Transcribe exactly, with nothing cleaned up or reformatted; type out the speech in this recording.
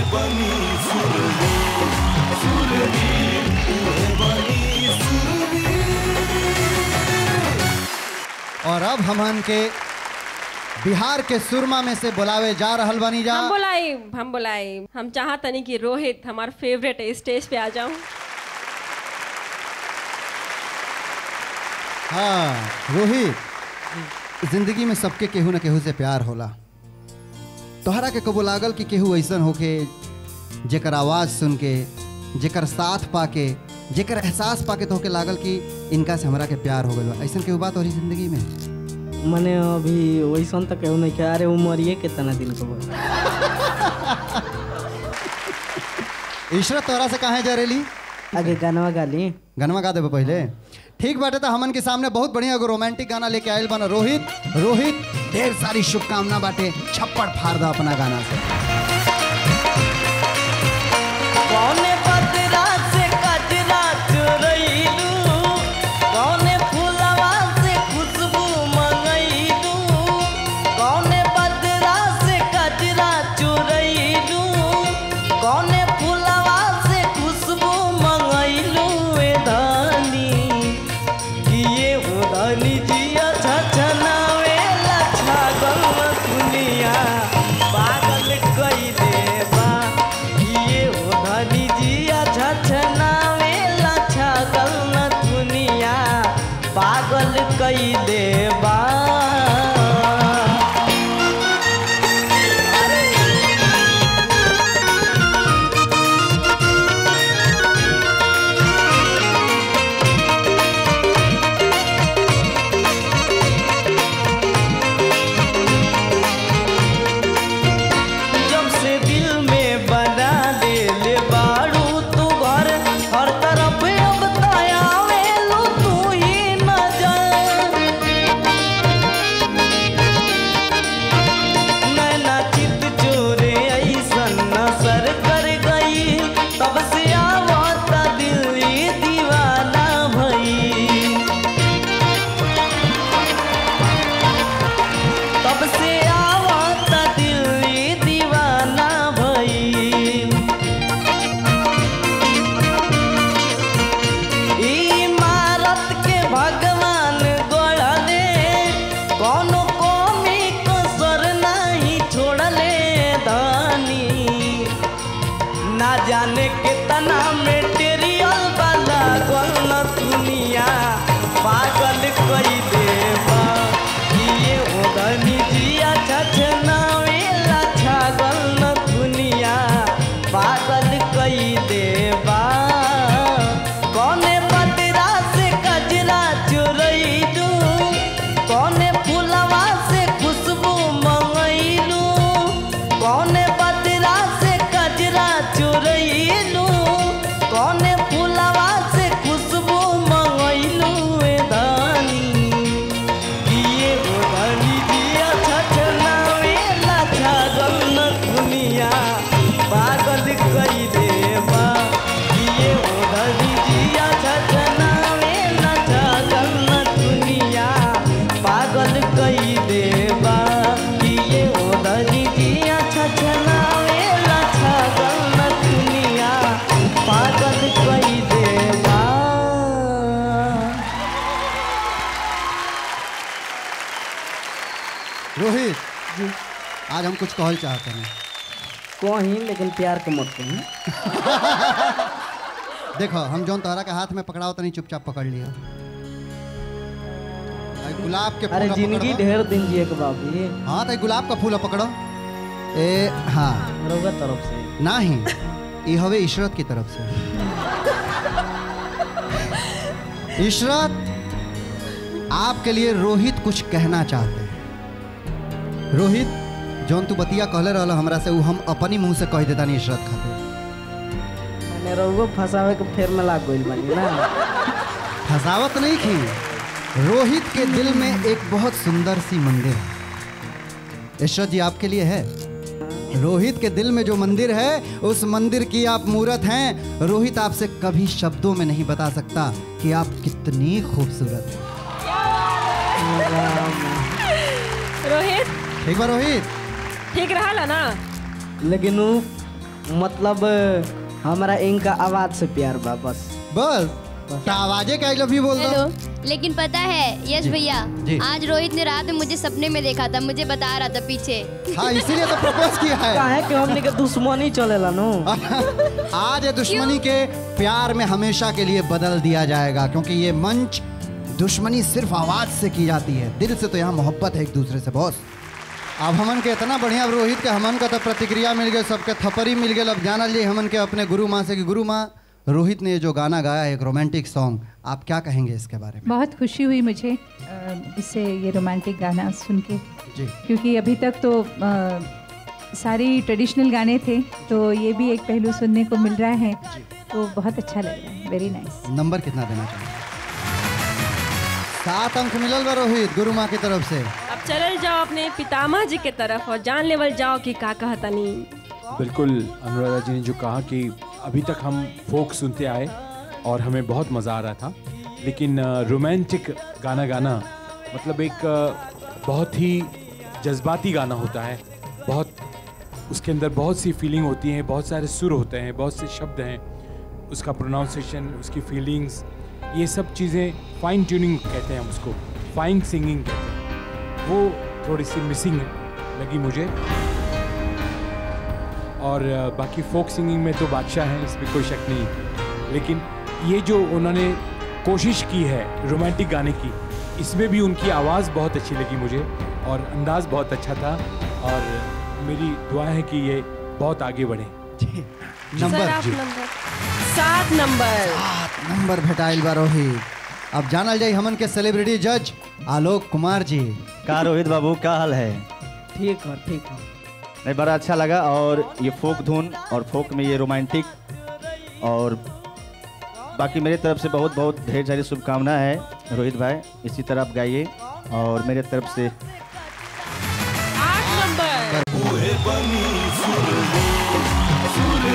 बनी सुरवीर, सुरवीर उहे बनी सुरवीर। और अब हमन के बिहार के सुरमा में से बुलावे जा रहल बनी जा। हम बुलाई हम बुलाई हम चाहतनी कि रोहित हमार फेवरेट स्टेज पे आ जाऊं। हाँ रोहित, जिंदगी में सबके केहू न केहू से प्यार होला। तोहरा के कबो लागल कि केहू ऐसन होके जेकर आवाज सुन के, जेकर साथ पाके, जेकर एहसास पाके तोहके लागल कि इनका से हमरा के प्यार हो गइल? ऐसन केहू बात हो रही जिंदगी में? मने अभी वैसन तो केहू नहीं क्या। अरे उमरिए कितना दिन को इशरत तोहरा से कहाँ जा रेली? आगे गानवा गाली। गानवा गा देबे पहले? ठीक बाटे। तो हमन के सामने बहुत बढ़िया एगो रोमांटिक गाना लेके आयल बना रोहित। रोहित ढेर सारी शुभकामना बाटे, छप्पड़ फाड़ दा अपना गाना से। कौने बदरा से कजरा चुरैलू, कौने फूलवा से खुशबू मंगैलू, कौने बदरा से कजरा चुरैलू, कौने फूलवा से खुशबू मंगैलू। ए धानी किए हो धानी जिया छछनावे लच्छा गल दुनिया पागल कई देबा। किए हो धानी जिया छछनावे लच्छा गल दुनिया पागल कई देबा। जब से दिल में बना ले ले बारू तू घर, हर तरफ अब तयावे लो तू ही नजर। नैना चित चोरे ऐसन नसर कर गई, तब से आवता दिल ये दीवाना भई, तब से आवता दिल ये दीवाना भई। इमारत के भगवान गढ़ले, कोनो कमी कसर नहीं छोड़ले धानी। ना जाने कितना मेटेरियल वाला गल दुनिया पागल कई देबा। किए हो धनी जिया छछनावे लच्छा गल दुनिया पागल कई देबा। कौने बदरा से कजरा चुरैलू, कौने फूलवा से खुशबू मंगैलू, कौने बदरा से कजरा चुरैलू, कौने फूलवा से खुशबू मंगैलू। ए धानी किए हो धानी जिया छछनावे लच्छा गल दुनिया पागल कई देबा। किए हो धानी जिया छछनावे लच्छा गल दुनिया पागल कई देबा। किए हो धानी जिया छछनावे लच्छा गल दुनिया पागल कई देबा। रोहित आज हम कुछ कहल चाहते हैं। कहीं लेकिन प्यार के मत कहीं। देखो हम जौन तोहरा के हाथ में पकड़ाओ तनी चुपचाप पकड़ लिया। आई गुलाब के अरे फूल जिंदगी पकड़ो। ढेर दिन जिए के बाबी। हाँ तो गुलाब का फूल पकड़ो। ए हाँ रउआ तरफ से नहीं, ये हवे इशरत की तरफ से। इशरत आपके लिए रोहित कुछ कहना चाहते हैं। रोहित जौन तू बतिया कहले रहल हमरा से, वो हम अपनी मुंह से कह देता नहीं इशरत खातिर। मैंने रउआ फंसावे के फेर में लाग गइल बानी ना। फसावत नहीं की। रोहित के दिल में एक बहुत सुंदर सी मंदिर है। इशरत जी आपके लिए है। रोहित के दिल में जो मंदिर है, उस मंदिर की आप मूर्त हैं। रोहित आपसे कभी शब्दों में नहीं बता सकता कि आप कितनी खूबसूरत हैं। रोहित ठीक बा रोहित? ठीक रहा ना? लेकिन वो मतलब हमारा इनका आवाज से प्यार बा बस। बस तो आवाजे का आई लव यू बोल दो। हेलो, लेकिन पता है यश भैया, आज रोहित ने रात में मुझे सपने में देखा था, मुझे बता रहा था पीछे। हाँ इसीलिए तो प्रपोज किया है। काहे कि हमने के दुश्मनी चलेला नो। आज ये दुश्मनी के प्यार में हमेशा के लिए बदल दिया जाएगा, क्योंकि ये मंच दुश्मनी सिर्फ आवाज से की जाती है, दिल से तो यहाँ मोहब्बत है एक दूसरे से बॉस। अब हमन के इतना बढ़िया रोहित के हमन का तो प्रतिक्रिया मिल गई, सबके थप्पड़ी मिल गए। अब जाना लिए हमन के अपने गुरु माँ से कि गुरु माँ रोहित ने जो गाना गाया है एक रोमांटिक सॉन्ग, आप क्या कहेंगे इसके बारे में? बहुत खुशी हुई मुझे इससे ये रोमांटिक गाना सुन के जी, क्योंकि अभी तक तो आ, सारी ट्रेडिशनल गाने थे, तो ये भी एक पहलू सुनने को मिल रहा है, तो बहुत अच्छा लग रहा है। Very nice. नंबर कितना देना चाहिए? सात अंक मिलल बा रोहित गुरु माँ की तरफ से। अब चलल जाओ अपने पितामह जी के तरफ और जान लेवल जाओ कि का कहतनी। बिल्कुल अनुराधा जी ने जो कहा कि अभी तक हम फोक सुनते आए और हमें बहुत मज़ा आ रहा था, लेकिन रोमांटिक गाना गाना मतलब एक बहुत ही जज्बाती गाना होता है, बहुत उसके अंदर बहुत सी फीलिंग होती हैं, बहुत सारे सुर होते हैं, बहुत से शब्द हैं, उसका प्रोनाउंसिएशन, उसकी फीलिंग्स, ये सब चीज़ें फाइन ट्यूनिंग कहते हैं हम उसको, फाइन सिंगिंग कहते हैं, वो थोड़ी सी मिसिंग लगी मुझे। और बाकी फोक सिंगिंग में तो बादशाह हैं, इसमें कोई शक नहीं, लेकिन ये जो उन्होंने कोशिश की है रोमांटिक गाने की, इसमें भी उनकी आवाज़ बहुत अच्छी लगी मुझे और अंदाज़ बहुत अच्छा था, और मेरी दुआ है कि ये बहुत आगे बढ़े। नंबर जी सात नंबर सात नंबर भेटाइल बा रोहित। अब जानल जाए हमन के सेलिब्रिटी जज आलोक कुमार जी। का रोहित बाबू क्या हाल है? ठीक है ठीक है। नहीं, बड़ा अच्छा लगा, और ये फोक धुन और फोक में ये रोमांटिक, और बाकी मेरी तरफ से बहुत बहुत ढेर सारी शुभकामनाएं है रोहित भाई, इसी तरह आप गाइए, और मेरे तरफ से आठ नंबर ओहे बनी सुर दे सुर